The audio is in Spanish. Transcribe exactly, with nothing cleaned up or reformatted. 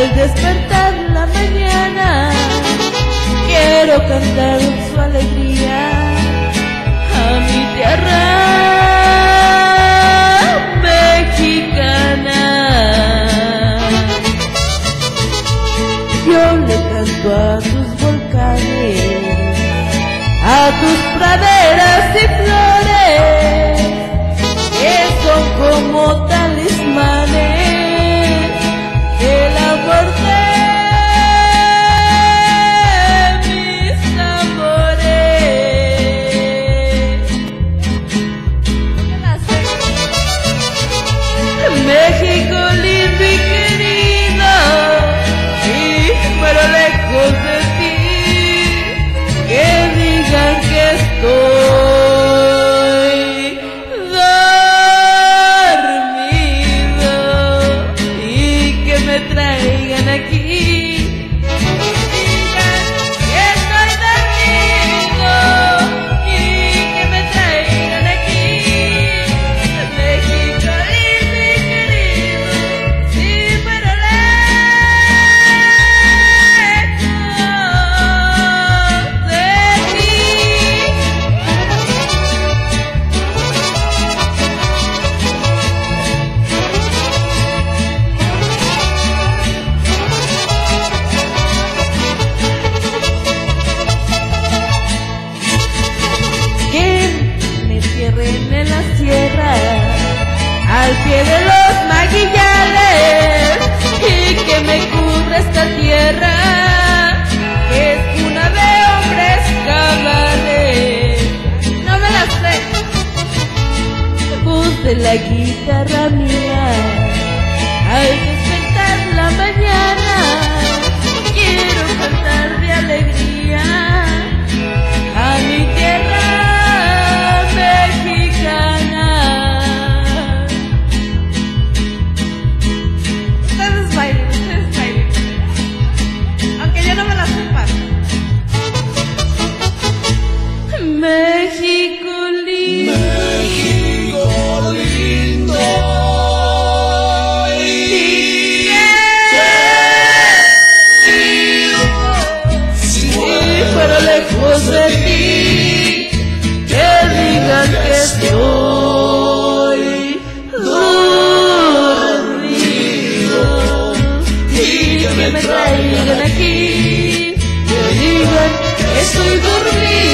Al despertar la mañana quiero cantar su alegría a mi tierra mexicana. Yo le canto a tus volcanes, a tus praderas y flores, que son como talismanes el amor de mis amores. México lindo y querido, y pero lejos de ti, que digan que estoy dormido y que me traigan aquí. Digan que estoy dormido y que me traigan aquí. México lindo y querido, sí, pero lejos de ti. Que me entierren en la sierra, al pie de los maguillales, y que me cubra esta tierra, que es cuna de hombres cabales. No me la sé. Voz de la guitarra mía, al despertar la mañana, quiero cantar de alegría a mi tierra mexicana. Ustedes bailen, ustedes bailen, aunque yo no me la sepa. México lindo, México lindo y sí, pero lejos de ti, que digan que estoy dormido y que me traigan aquí, que digan que estoy dormido.